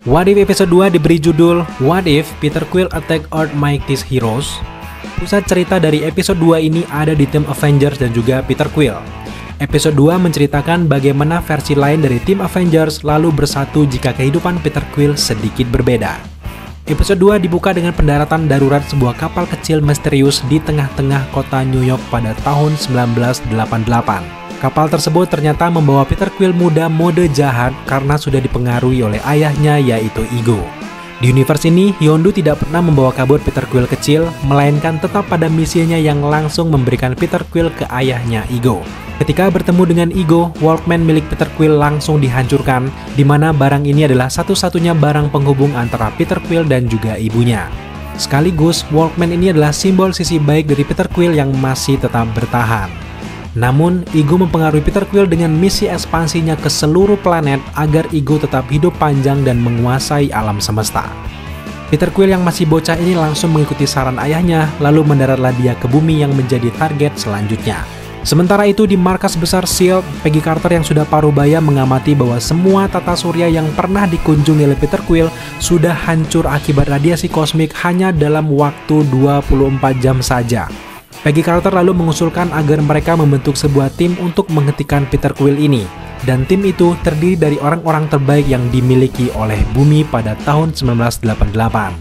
What If episode 2 diberi judul What If Peter Quill Attack Earth Mightiest Heroes. Pusat cerita dari episode 2 ini ada di tim Avengers dan juga Peter Quill. Episode 2 menceritakan bagaimana versi lain dari tim Avengers lalu bersatu jika kehidupan Peter Quill sedikit berbeda. Episode 2 dibuka dengan pendaratan darurat sebuah kapal kecil misterius di tengah-tengah kota New York pada tahun 1988. Kapal tersebut ternyata membawa Peter Quill muda mode jahat karena sudah dipengaruhi oleh ayahnya yaitu Ego. Di universe ini, Yondu tidak pernah membawa kabur Peter Quill kecil, melainkan tetap pada misinya yang langsung memberikan Peter Quill ke ayahnya Ego. Ketika bertemu dengan Ego, Walkman milik Peter Quill langsung dihancurkan, di mana barang ini adalah satu-satunya barang penghubung antara Peter Quill dan juga ibunya. Sekaligus, Walkman ini adalah simbol sisi baik dari Peter Quill yang masih tetap bertahan. Namun, Ego mempengaruhi Peter Quill dengan misi ekspansinya ke seluruh planet agar Ego tetap hidup panjang dan menguasai alam semesta. Peter Quill yang masih bocah ini langsung mengikuti saran ayahnya, lalu mendaratlah dia ke bumi yang menjadi target selanjutnya. Sementara itu di markas besar S.H.I.E.L.D., Peggy Carter yang sudah parubaya mengamati bahwa semua tata surya yang pernah dikunjungi oleh Peter Quill sudah hancur akibat radiasi kosmik hanya dalam waktu 24 jam saja. Peggy Carter lalu mengusulkan agar mereka membentuk sebuah tim untuk menghentikan Peter Quill ini. Dan tim itu terdiri dari orang-orang terbaik yang dimiliki oleh bumi pada tahun 1988.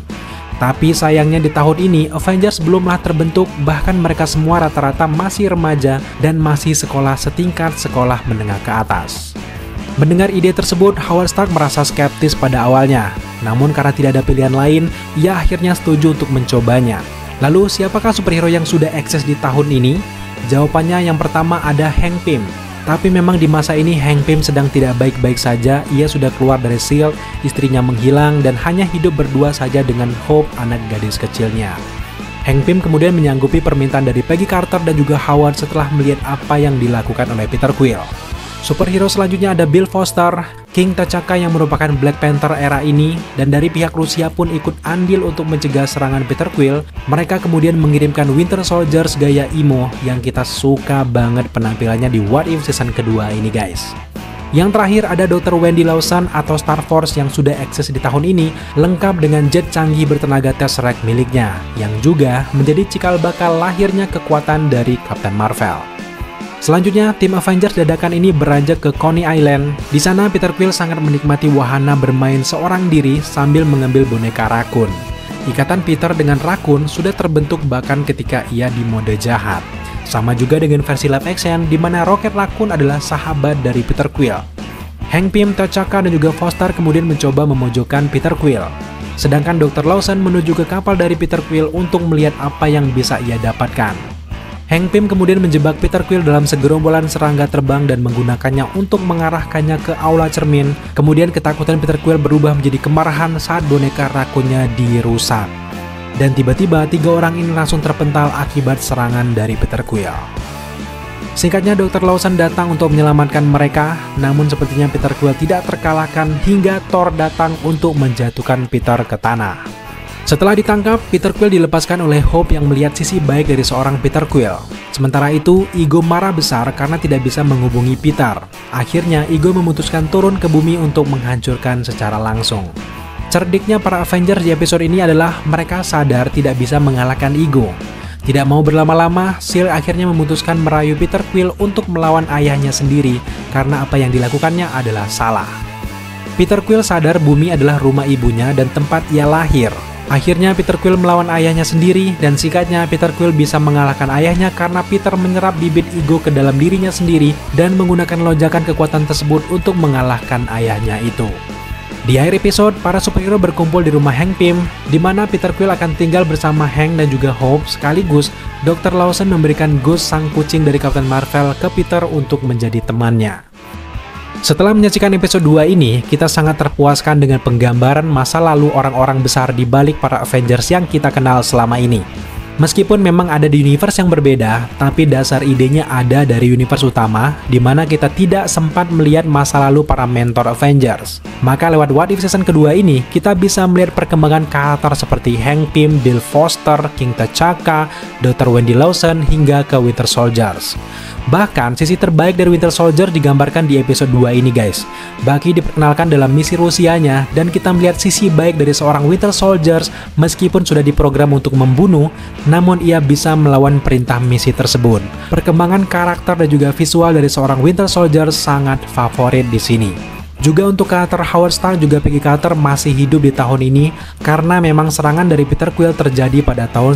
Tapi sayangnya di tahun ini, Avengers belumlah terbentuk, bahkan mereka semua rata-rata masih remaja dan masih sekolah setingkat sekolah menengah ke atas. Mendengar ide tersebut, Howard Stark merasa skeptis pada awalnya. Namun karena tidak ada pilihan lain, ia akhirnya setuju untuk mencobanya. Lalu siapakah superhero yang sudah eksis di tahun ini? Jawabannya yang pertama ada Hank Pym. Tapi memang di masa ini Hank Pym sedang tidak baik-baik saja. Ia sudah keluar dari S.H.I.E.L.D., istrinya menghilang dan hanya hidup berdua saja dengan Hope, anak gadis kecilnya. Hank Pym kemudian menyanggupi permintaan dari Peggy Carter dan juga Howard setelah melihat apa yang dilakukan oleh Peter Quill. Superhero selanjutnya ada Bill Foster, King T'Chaka yang merupakan Black Panther era ini, dan dari pihak Rusia pun ikut andil untuk mencegah serangan Peter Quill. Mereka kemudian mengirimkan Winter Soldiers gaya emo yang kita suka banget penampilannya di What If season kedua ini guys. Yang terakhir ada Dr. Wendy Lawson atau Star Force yang sudah eksis di tahun ini, lengkap dengan jet canggih bertenaga Tesseract miliknya, yang juga menjadi cikal bakal lahirnya kekuatan dari Captain Marvel. Selanjutnya, tim Avengers dadakan ini beranjak ke Coney Island. Di sana, Peter Quill sangat menikmati wahana bermain seorang diri sambil mengambil boneka rakun. Ikatan Peter dengan rakun sudah terbentuk bahkan ketika ia di mode jahat. Sama juga dengan versi live action, di mana Rocket Raccoon adalah sahabat dari Peter Quill. Hank Pym, T'Chaka, dan juga Foster kemudian mencoba memojokkan Peter Quill. Sedangkan Dr. Lawson menuju ke kapal dari Peter Quill untuk melihat apa yang bisa ia dapatkan. Hank Pym kemudian menjebak Peter Quill dalam segerombolan serangga terbang dan menggunakannya untuk mengarahkannya ke aula cermin. Kemudian ketakutan Peter Quill berubah menjadi kemarahan saat boneka rakunnya dirusak. Dan tiba-tiba 3 orang ini langsung terpental akibat serangan dari Peter Quill. Singkatnya, Dr. Lawson datang untuk menyelamatkan mereka, namun sepertinya Peter Quill tidak terkalahkan hingga Thor datang untuk menjatuhkan Peter ke tanah. Setelah ditangkap, Peter Quill dilepaskan oleh Hope yang melihat sisi baik dari seorang Peter Quill. Sementara itu, Ego marah besar karena tidak bisa menghubungi Peter. Akhirnya, Ego memutuskan turun ke bumi untuk menghancurkan secara langsung. Cerdiknya para Avengers di episode ini adalah mereka sadar tidak bisa mengalahkan Ego. Tidak mau berlama-lama, S.H.I.E.L.D. akhirnya memutuskan merayu Peter Quill untuk melawan ayahnya sendiri karena apa yang dilakukannya adalah salah. Peter Quill sadar bumi adalah rumah ibunya dan tempat ia lahir. Akhirnya Peter Quill melawan ayahnya sendiri, dan singkatnya Peter Quill bisa mengalahkan ayahnya karena Peter menyerap bibit ego ke dalam dirinya sendiri dan menggunakan lonjakan kekuatan tersebut untuk mengalahkan ayahnya itu. Di akhir episode, para superhero berkumpul di rumah Hank Pym, di mana Peter Quill akan tinggal bersama Hank dan juga Hope, sekaligus Dr. Lawson memberikan Ghost sang kucing dari Captain Marvel ke Peter untuk menjadi temannya. Setelah menyaksikan episode 2 ini, kita sangat terpuaskan dengan penggambaran masa lalu orang-orang besar di balik para Avengers yang kita kenal selama ini. Meskipun memang ada di universe yang berbeda, tapi dasar idenya ada dari universe utama, di mana kita tidak sempat melihat masa lalu para mentor Avengers. Maka lewat What If season kedua ini, kita bisa melihat perkembangan karakter seperti Hank Pym, Bill Foster, King T'Chaka, Dr. Wendy Lawson, hingga ke Winter Soldiers. Bahkan, sisi terbaik dari Winter Soldier digambarkan di episode 2 ini guys. Bucky diperkenalkan dalam misi Rusianya, dan kita melihat sisi baik dari seorang Winter Soldier meskipun sudah diprogram untuk membunuh, namun ia bisa melawan perintah misi tersebut. Perkembangan karakter dan juga visual dari seorang Winter Soldier sangat favorit di sini. Juga untuk karakter Howard Stark juga Peggy Carter masih hidup di tahun ini karena memang serangan dari Peter Quill terjadi pada tahun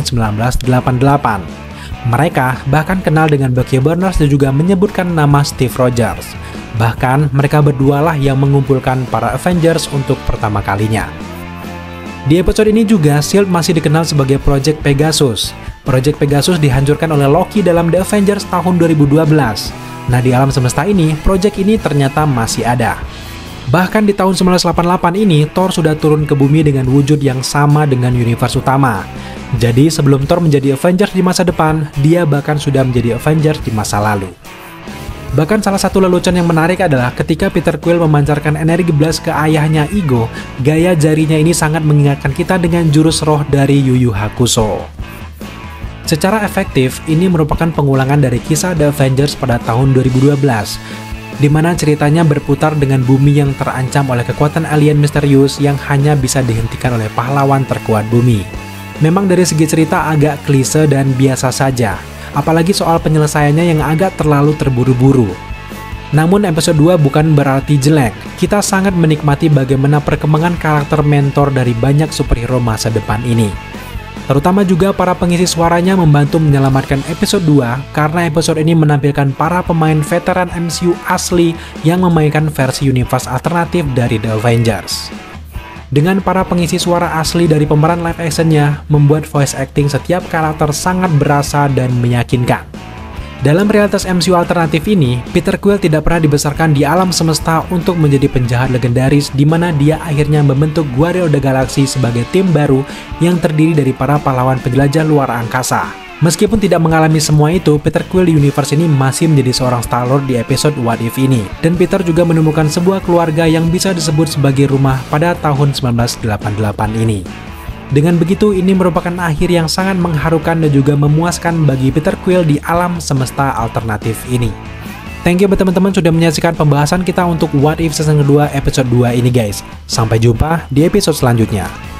1988. Mereka bahkan kenal dengan Bucky Barnes dan juga menyebutkan nama Steve Rogers. Bahkan mereka berdualah yang mengumpulkan para Avengers untuk pertama kalinya. Di episode ini juga S.H.I.E.L.D. masih dikenal sebagai Project Pegasus. Project Pegasus dihancurkan oleh Loki dalam The Avengers tahun 2012. Nah, di alam semesta ini, project ini ternyata masih ada. Bahkan di tahun 1988 ini, Thor sudah turun ke bumi dengan wujud yang sama dengan universe utama. Jadi sebelum Thor menjadi Avengers di masa depan, dia bahkan sudah menjadi Avengers di masa lalu. Bahkan salah satu lelucon yang menarik adalah ketika Peter Quill memancarkan energi blast ke ayahnya Ego, gaya jarinya ini sangat mengingatkan kita dengan jurus roh dari Yu Yu Hakusho. Secara efektif, ini merupakan pengulangan dari kisah The Avengers pada tahun 2012, di mana ceritanya berputar dengan bumi yang terancam oleh kekuatan alien misterius yang hanya bisa dihentikan oleh pahlawan terkuat bumi. Memang dari segi cerita agak klise dan biasa saja, apalagi soal penyelesaiannya yang agak terlalu terburu-buru. Namun episode 2 bukan berarti jelek, kita sangat menikmati bagaimana perkembangan karakter mentor dari banyak superhero masa depan ini. Terutama juga para pengisi suaranya membantu menyelamatkan episode 2 karena episode ini menampilkan para pemain veteran MCU asli yang memainkan versi universe alternatif dari The Avengers. Dengan para pengisi suara asli dari pemeran live actionnya, membuat voice acting setiap karakter sangat berasa dan meyakinkan. Dalam realitas MCU alternatif ini, Peter Quill tidak pernah dibesarkan di alam semesta untuk menjadi penjahat legendaris di mana dia akhirnya membentuk Guardians of the Galaxy sebagai tim baru yang terdiri dari para pahlawan penjelajah luar angkasa. Meskipun tidak mengalami semua itu, Peter Quill di universe ini masih menjadi seorang Star-Lord di episode What If ini. Dan Peter juga menemukan sebuah keluarga yang bisa disebut sebagai rumah pada tahun 1988 ini. Dengan begitu, ini merupakan akhir yang sangat mengharukan dan juga memuaskan bagi Peter Quill di alam semesta alternatif ini. Thank you buat teman-teman sudah menyaksikan pembahasan kita untuk What If season kedua episode 2 ini guys. Sampai jumpa di episode selanjutnya.